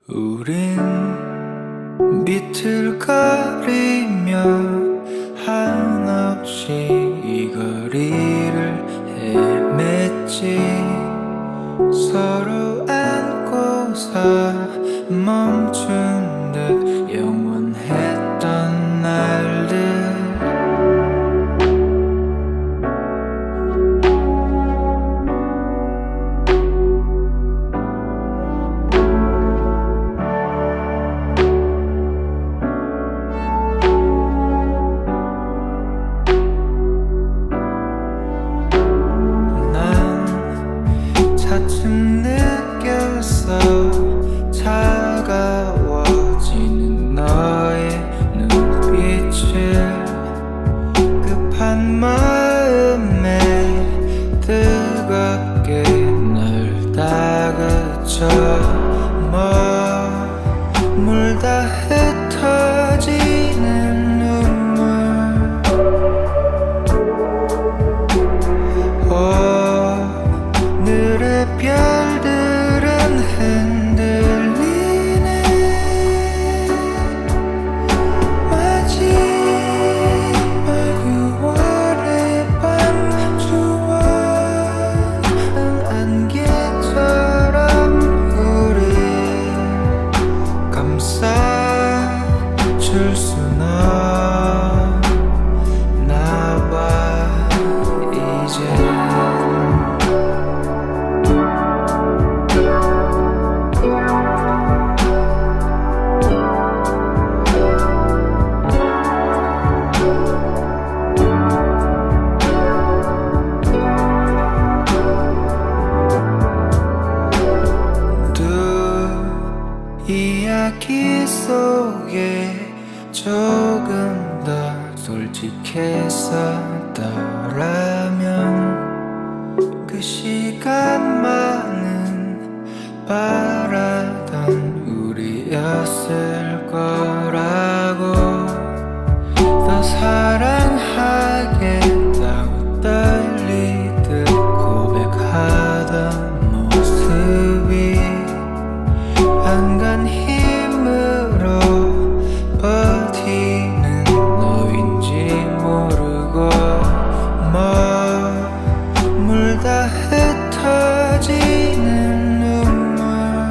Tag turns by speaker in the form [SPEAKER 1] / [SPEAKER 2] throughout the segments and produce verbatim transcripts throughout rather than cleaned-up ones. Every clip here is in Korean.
[SPEAKER 1] 우린 비틀거리며 한없이 이 거리를 헤맸지. 서로 안고서 멈춘 듯 영원했던 날들. 차츰 느꼈어 차가워지는 너의 눈빛을. 급한 마음에 뜨겁게 널 다그쳐. 머물다 흩어지는 눈물. 오늘의 별들은 흔들리네. 마지막 유월의 밤 추억은 안개처럼 우리 감싸줄 순 없나 봐 이제. 이야기 속에 조금 더 솔직했었더라면 그 시간만은 바라던 우리였을 거라고. 더 사랑하겠다고 떨리듯 고백하던 모습이 한간 힘으로 버티는 너인지 모르고. 머물다 흩어지는 눈물.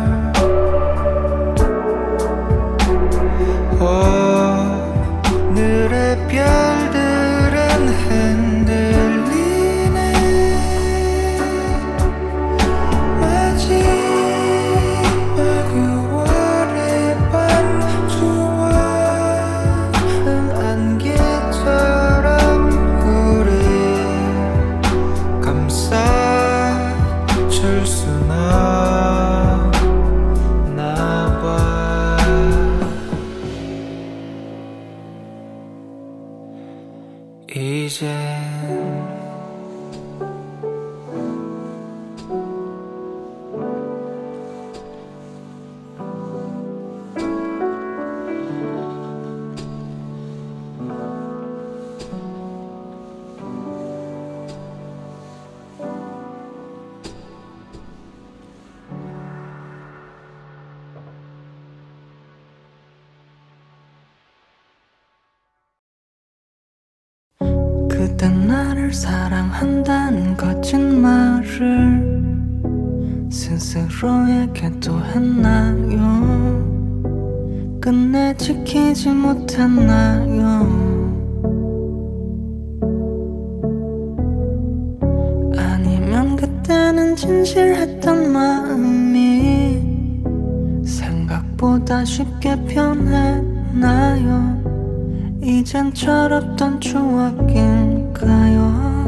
[SPEAKER 1] 오늘의 별들은 흔들리네. 마지막 유월의 밤 추억은 안개처럼 우리 감싸줄 순 없나 봐 이젠.
[SPEAKER 2] 그땐 나를 사랑한다는 거짓말을 스스로에게도 했나요? 끝내 지키지 못했나요? 아니면 그때는 진실했던 마음이 생각보다 쉽게 변했나요? 이젠 철없던 추억일까요?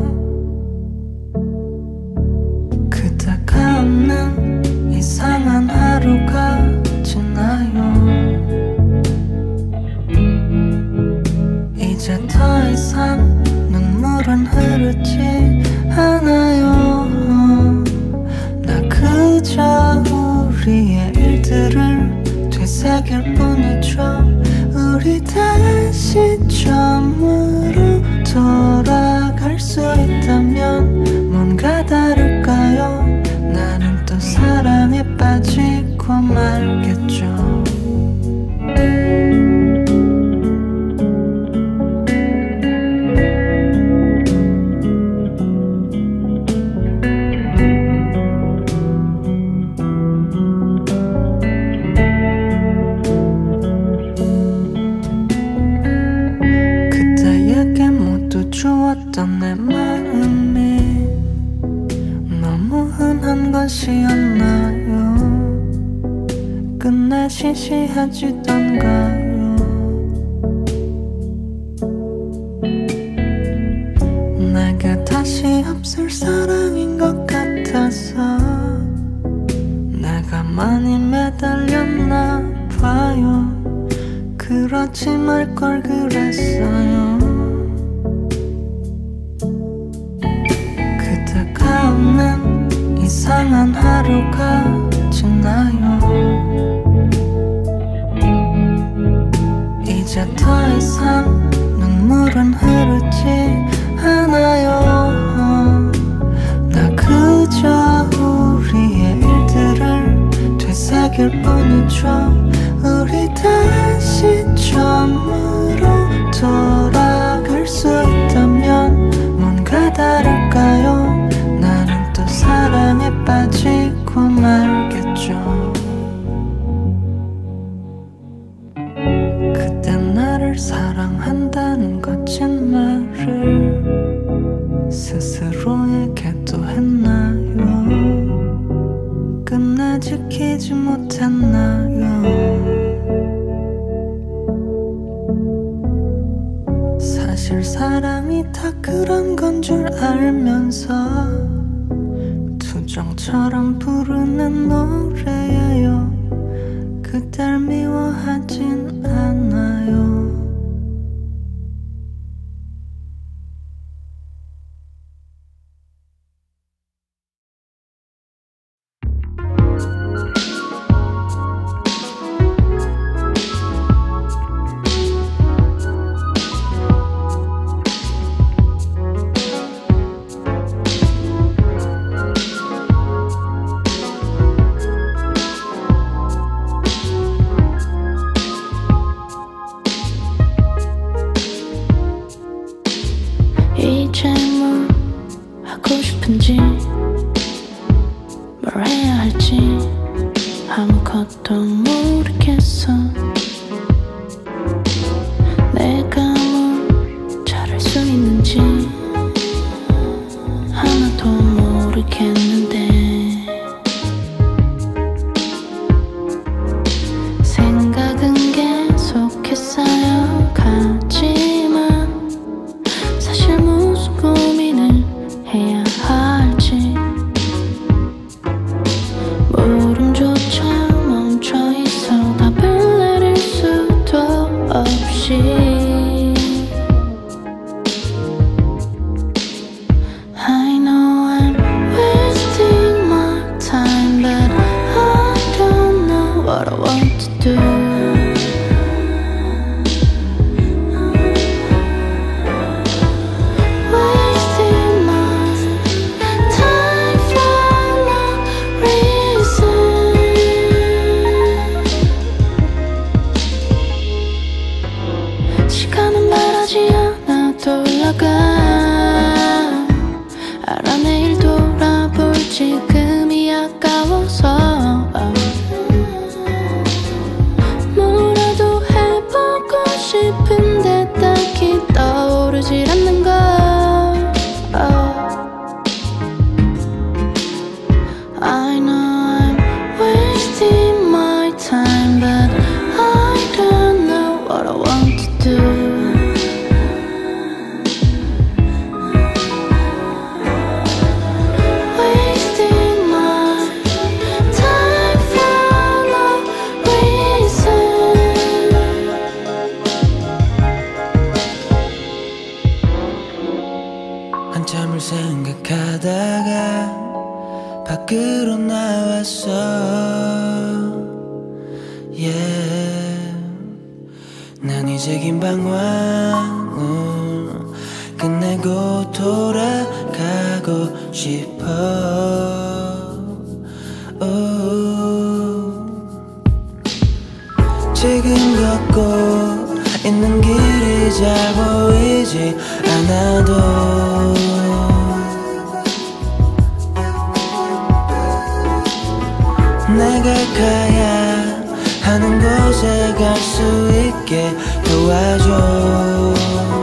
[SPEAKER 2] 그대가 없는 이상한 하루가 지나요. 이제 더 이상 눈물은 흐르지 않아요. 나 그저 우리의 일들을 되새길 뿐이죠. 우리 다시 처음으로 돌아갈 수 있다면 뭔가 다를까요? 나는 또 사랑에 빠지고 말겠죠. 왜 시시하지던가요. 내게 다시 없을 사랑인 것 같아서 내가 많이 매달렸나 봐요. 그러지 말 걸 그랬어요. 그대가 없는 이상한 하루가 지나요. 이제 더 이상 눈물은 흐르지 않아요. 나 그저 우리의 일들을 되새길 뿐이죠. 우리 다시 처음으로 돌아갈 수 있다면 뭔가 다를까요? 나는 또 사랑에 빠지고 말겠죠. 그땐 나를 사랑한다는 거짓말을 스스로에게도 했나요? 끝내 지키지 못했나요? 사실 사랑이 다 그런 건 줄 알면서 투정처럼 부르는 노래예요. 그댈 미워하진 않아요. 이제 뭘 하고 싶은지 뭘 해야 할지 아무것도 모르겠어. 내가 뭘 잘할 수 있는지 하나도 모르겠는데 생각은 계속해 쌓여가지만 사실 무슨 고민을 해야 할지 물음조차 멈춰있어 답을 내릴 수도 없이 I know I'm wasting my time but I don't know what I want to do. 시간은 말하지 않아도 흘러가. 알아 내일 돌아볼 지금이 아까워서 뭐라도 해보고 싶은데 딱히 떠오르질 않는 걸. I know I'm wasting my time but I don't know what I want to do.
[SPEAKER 1] 한참을 생각하다가 밖으로 나왔어. yeah. 난 이제 긴 방황을 끝내고 돌아가고 싶어. oh. 지금 걷고 있는 길이 잘 보이지 않아도 내가 가야 하는 곳에 갈 수 있게 도와줘.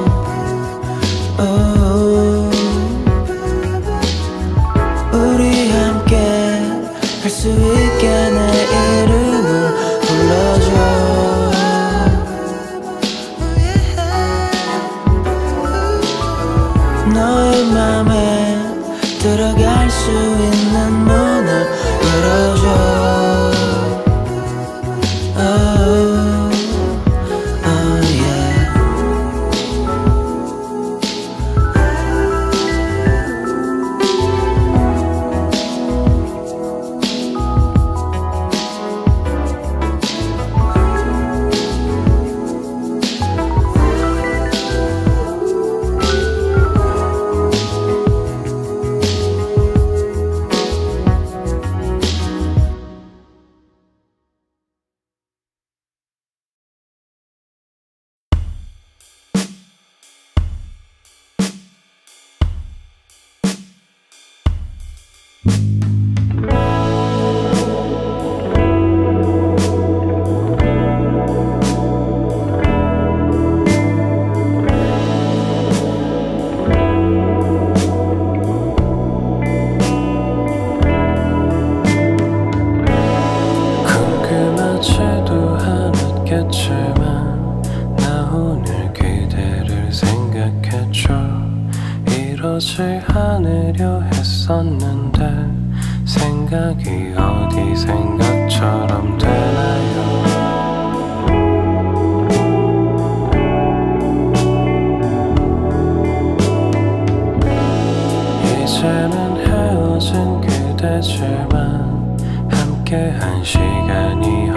[SPEAKER 1] oh. 우리 함께 할 수 있게 내 이름을 불러
[SPEAKER 3] 꽃을 안으려 했었는데 생각이 어디 생각처럼 되나요? 이제는 헤어진 그대지만 함께한 시간이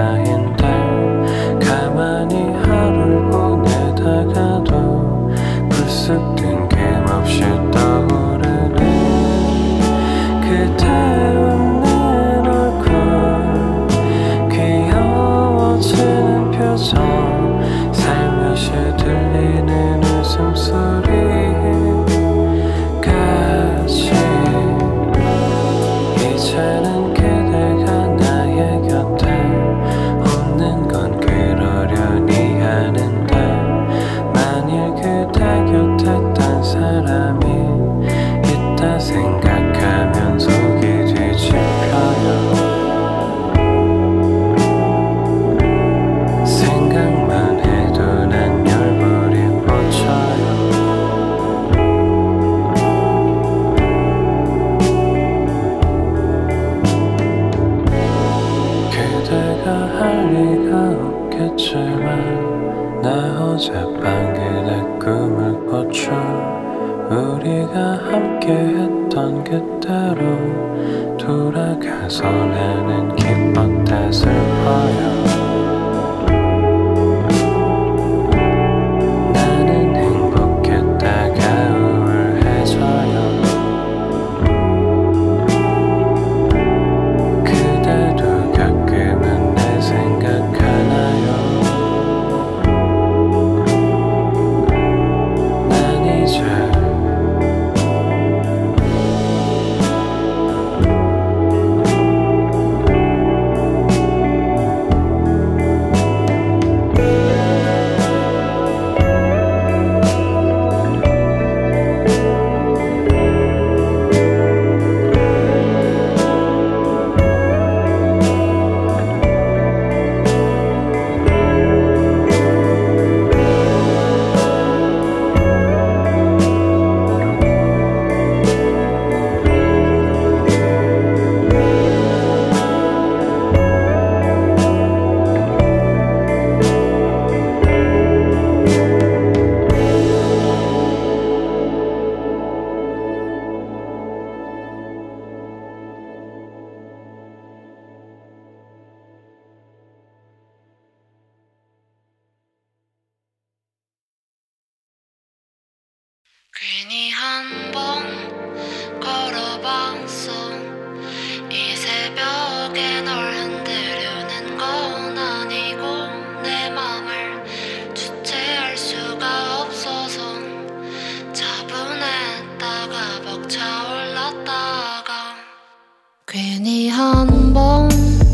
[SPEAKER 3] 얼마인데 가만히 하루를 보내다가도 불쑥 뜬금없이 떠오르는 그대 웃는 얼굴 귀여워지는 표정 살며시 들리는 웃음소리 이제는 그대가 나의 곁에 없는 건 그러려니 하는데 만일 그대 곁에 딴 사람이 있다 생각하면 속이 뒤집혀요. 생각만 해도 난 열불이 뻗쳐요. 할 리가 없겠지만 나 어젯밤 그대 꿈을 꿨죠. 우리가 함께 했던 그때로 돌아가서 나는 기뻤다 슬퍼요. 나는 행복했다가 우울해져요. 그대도 가끔은 생각하나요? 난 이제
[SPEAKER 2] 괜히 한 번 걸어봤어. 이 새벽에 널 흔들려는 건 아니고 내 맘을 주체할 수가 없어서 차분했다가 벅차올랐다가 괜히 한 번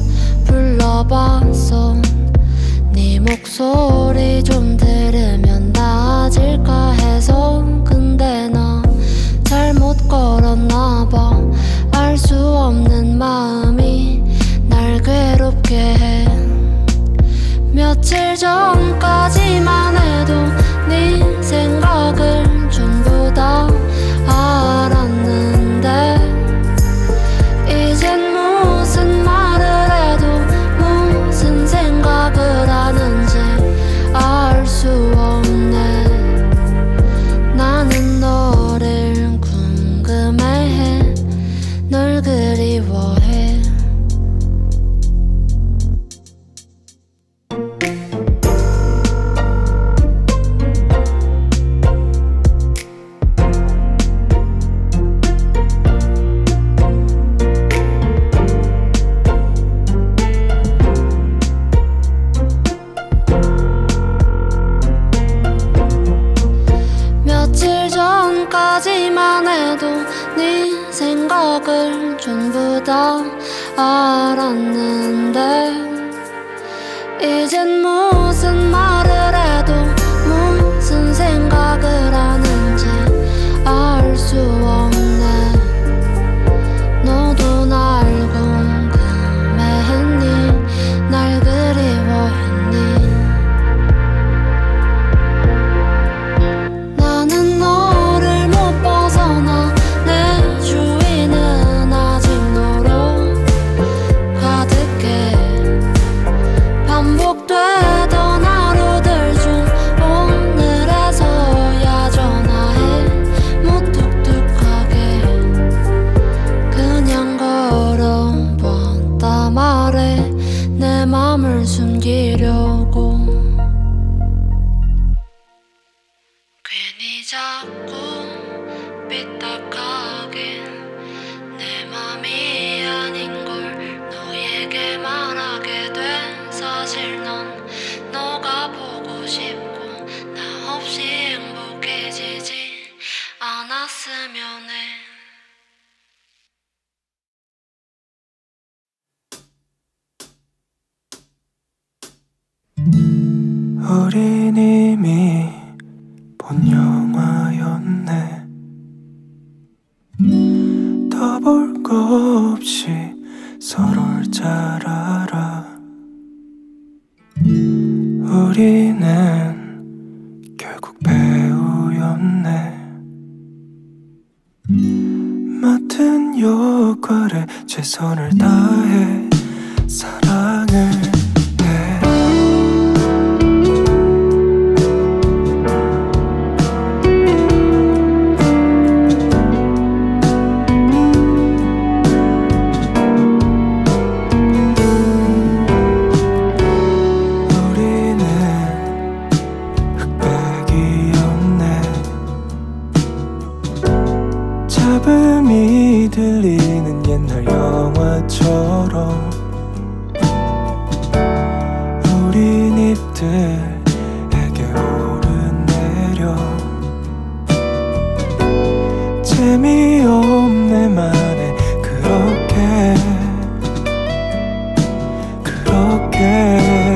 [SPEAKER 2] 불러봤어. 네 목소리 좀 들으면 나아질까 해서 근데 나 잘못 걸었나봐. 알 수 없는 마음이 날 괴롭게 해. 며칠 전까지만 해도 네 생각을 전부 다 알았는데 이젠 무슨 말을 해도 무슨 생각을 하는지 알 수 없네. 나는 너를 궁금해해. 널 그리워해. 며칠 전까지만 해도 네 생각을 전부 다 알았는데 이젠 무슨 말을 해도 무슨 생각을 하는지 알 수 없네. 너도 날 궁금해했니? 날 그리워했니? 나는 너를 못 벗어나 말해 내 맘을 숨기려고. 괜히 자꾸 삐딱하게 내 맘이 아닌 걸 너에게 말하게 된 사실. 넌 너가 보고 싶고 나 없이 행복해지지 않았으면 해.
[SPEAKER 1] 우린 이미 본 영화였네. 더 볼 거 없이 서로를 잘 알아. 우리는 결국 배우였네. 맡은 역할에 최선을 다해 사랑을 해. 잡음이 들리는 옛날 영화처럼 우린 입들에게 오르내려. 재미없네 말해 그렇게 그렇게.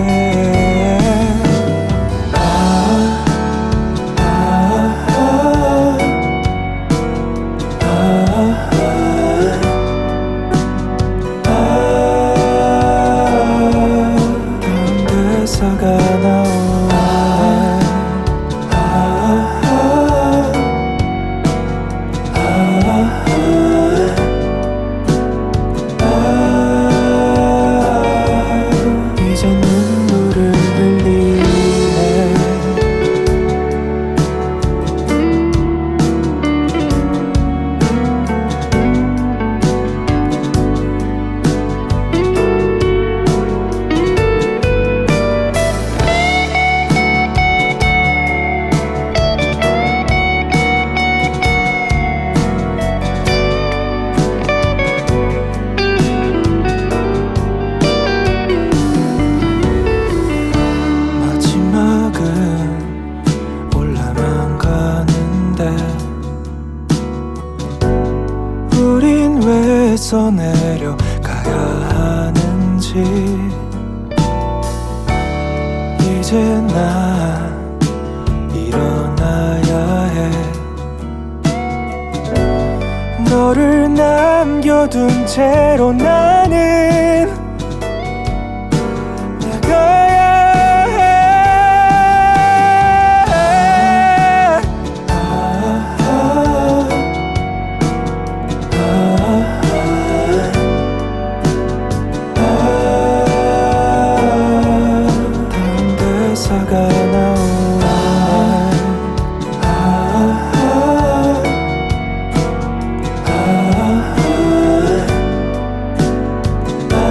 [SPEAKER 1] 어디서 내려가야 하는지 이제 난 일어나야 해. 너를 남겨둔 채로 나는 나가야 해. 다음 대사가 나오나 아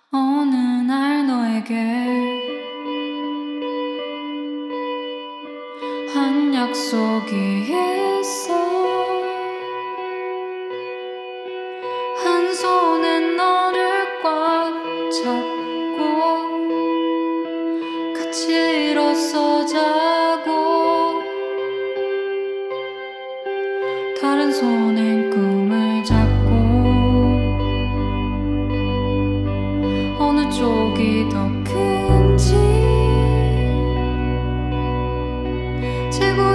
[SPEAKER 2] 어느 날 너에게 한 약속이 있어. 한 손에 너를 꽉 잡고 같이 일어서 자고, 다른 손엔 꿈을 잡고, 어느 쪽이 더 큰지 재고